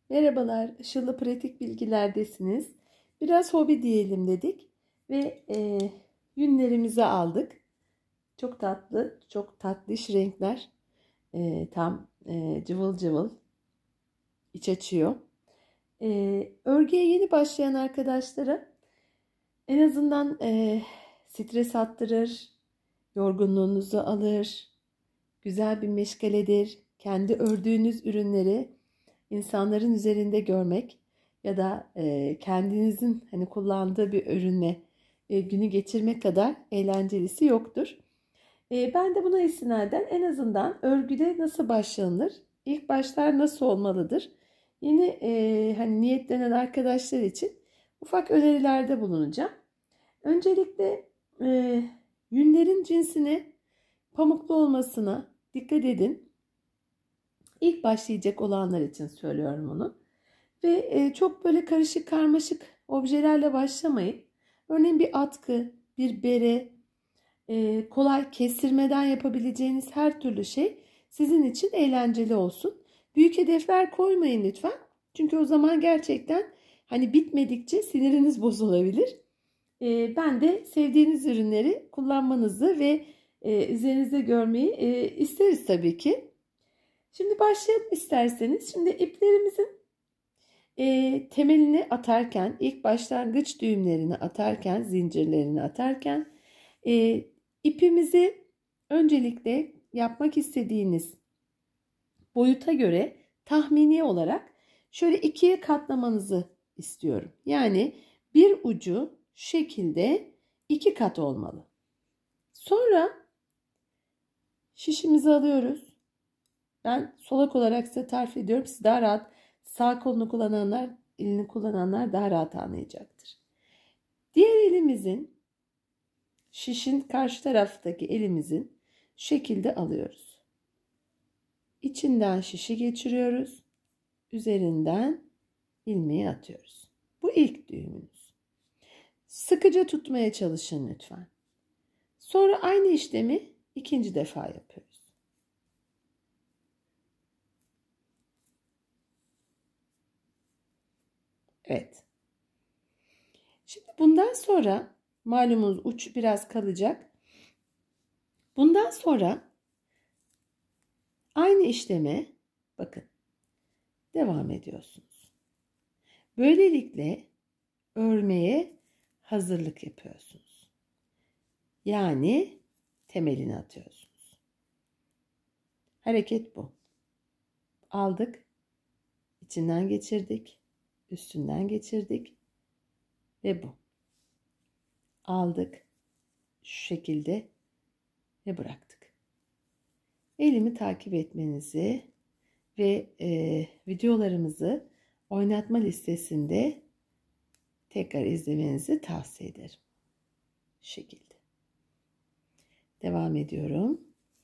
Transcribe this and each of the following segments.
Merhabalar, Işıl'la pratik bilgilerdesiniz. Biraz hobi diyelim dedik ve yünlerimizi aldık. Çok tatlı, çok tatlış renkler. Tam cıvıl cıvıl, iç açıyor. Örgüye yeni başlayan arkadaşlara en azından stres attırır, yorgunluğunuzu alır, güzel bir meşgaledir. Kendi ördüğünüz ürünleri insanların üzerinde görmek ya da kendinizin hani kullandığı bir ürünle günü geçirmek kadar eğlencelisi yoktur. Ben de buna istinaden en azından örgüde nasıl başlanır, ilk başlar nasıl olmalıdır, yeni hani niyetlenen arkadaşlar için ufak önerilerde bulunacağım. Öncelikle yünlerin cinsine, pamuklu olmasına dikkat edin. İlk başlayacak olanlar için söylüyorum onu. Ve çok böyle karışık karmaşık objelerle başlamayın. Örneğin bir atkı, bir bere, kolay kestirmeden yapabileceğiniz her türlü şey sizin için eğlenceli olsun. Büyük hedefler koymayın lütfen. Çünkü o zaman gerçekten hani bitmedikçe siniriniz bozulabilir. Ben de sevdiğiniz ürünleri kullanmanızı ve üzerinizde görmeyi isteriz tabii ki. Şimdi başlayalım isterseniz. Şimdi iplerimizin temelini atarken, ilk başlangıç düğümlerini atarken, zincirlerini atarken ipimizi öncelikle yapmak istediğiniz boyuta göre tahmini olarak şöyle ikiye katlamanızı istiyorum. Yani bir ucu şekilde 2 kat olmalı. Sonra şişimizi alıyoruz. Ben solak olarak size tarif ediyorum. Siz daha rahat, sağ kolunu kullananlar, elini kullananlar daha rahat anlayacaktır. Diğer elimizin, şişin karşı taraftaki elimizin şekilde alıyoruz. İçinden şişi geçiriyoruz. Üzerinden ilmeği atıyoruz. Bu ilk düğümümüz. Sıkıca tutmaya çalışın lütfen. Sonra aynı işlemi ikinci defa yapıyoruz. Evet. Şimdi bundan sonra malumunuz uç biraz kalacak. Bundan sonra aynı işleme bakın devam ediyorsunuz. Böylelikle örmeye hazırlık yapıyorsunuz. Yani temelini atıyorsunuz. Hareket bu. Aldık, içinden geçirdik, üstünden geçirdik ve bu. Aldık şu şekilde ve bıraktık. Elimi takip etmenizi ve videolarımızı oynatma listesinde tekrar izlemenizi tavsiye ederim. Şu şekilde. Devam ediyorum.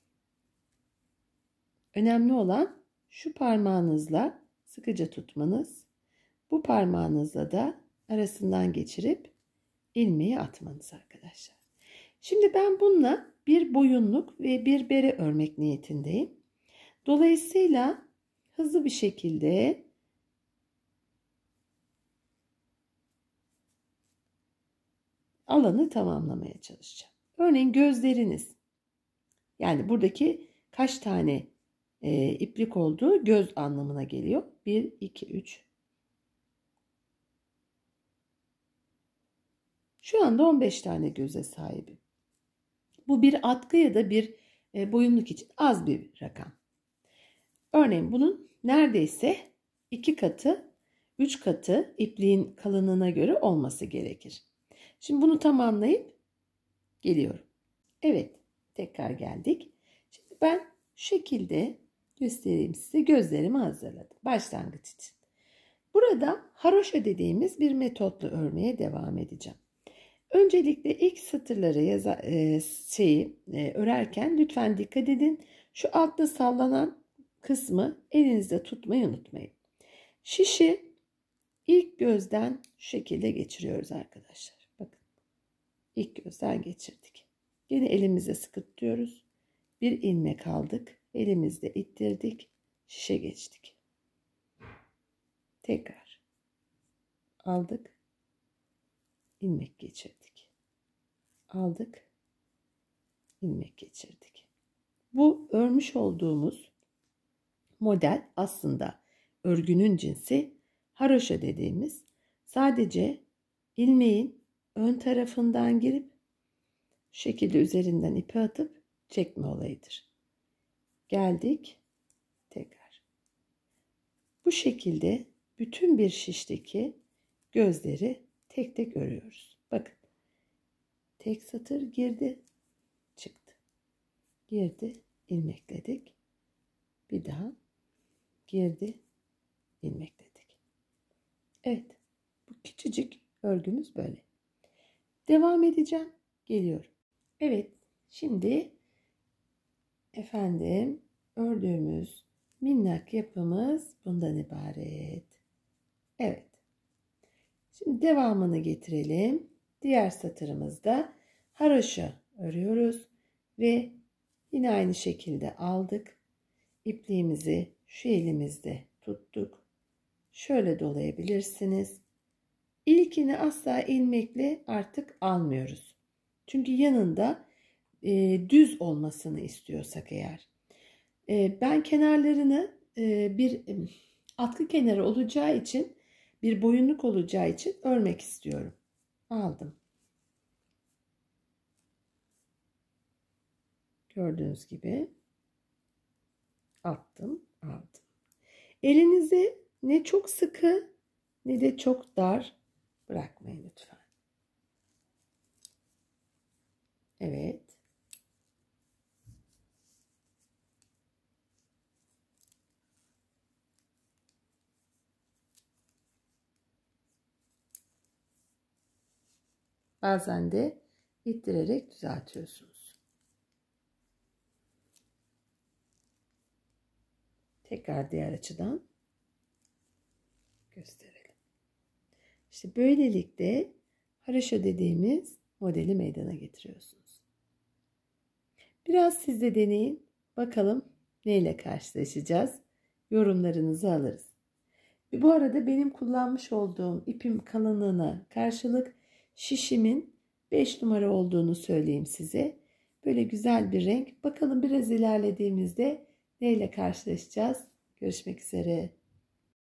Önemli olan şu parmağınızla sıkıca tutmanız. Bu parmağınızla da arasından geçirip ilmeği atmanız arkadaşlar. Şimdi ben bununla bir boyunluk ve bir bere örmek niyetindeyim. Dolayısıyla hızlı bir şekilde alanı tamamlamaya çalışacağım. Örneğin gözleriniz, yani buradaki kaç tane iplik olduğu göz anlamına geliyor. 1, 2, 3. Şu anda 15 tane göze sahibim. Bu bir atkı ya da bir boyunluk için az bir rakam. Örneğin bunun neredeyse 2 katı, 3 katı ipliğin kalınlığına göre olması gerekir. Şimdi bunu tamamlayıp geliyorum. Evet, tekrar geldik. Şimdi ben şu şekilde göstereyim size, gözlerimi hazırladım başlangıç için. Burada haroşa dediğimiz bir metotla örmeye devam edeceğim. Öncelikle ilk satırları örerken lütfen dikkat edin. Şu altta sallanan kısmı elinizde tutmayı unutmayın. Şişi ilk gözden şu şekilde geçiriyoruz arkadaşlar. Bakın. İlk gözden geçirdik. Yine elimizle sıkı tutuyoruz. Bir ilmek aldık. Elimizle ittirdik. Şişe geçtik. Tekrar aldık, ilmek geçirdik. Aldık, ilmek geçirdik. Bu örmüş olduğumuz model aslında örgünün cinsi haroşa dediğimiz, sadece ilmeğin ön tarafından girip şu şekilde üzerinden ipi atıp çekme olayıdır. Geldik, tekrar. Bu şekilde bütün bir şişteki gözleri tek tek örüyoruz. Bakın. Tek satır girdi, çıktı. Girdi, ilmekledik. Bir daha girdi, ilmekledik. Evet, bu küçücük örgümüz böyle. Devam edeceğim, geliyorum. Evet, şimdi ördüğümüz minnak yapımız bundan ibaret. Evet. Şimdi devamını getirelim. Diğer satırımızda haroşa örüyoruz ve yine aynı şekilde aldık. İpliğimizi şu elimizde tuttuk. Şöyle dolayabilirsiniz. İlkini asla ilmekle artık almıyoruz. Çünkü yanında düz olmasını istiyorsak eğer. Ben kenarlarını bir atkı kenarı olacağı için, bir boyunluk olacağı için örmek istiyorum. Aldım. Gördüğünüz gibi attım, aldım. Elinizi ne çok sıkı ne de çok dar bırakmayın lütfen. Evet. Bazen de ittirerek düzeltiyorsunuz. Tekrar diğer açıdan gösterelim. İşte böylelikle haroşa dediğimiz modeli meydana getiriyorsunuz. Biraz siz de deneyin. Bakalım neyle karşılaşacağız. Yorumlarınızı alırız. Bu arada benim kullanmış olduğum ipim kalınlığına karşılık şişimin 5 numara olduğunu söyleyeyim size. Böyle güzel bir renk. Bakalım biraz ilerlediğimizde neyle karşılaşacağız. Görüşmek üzere.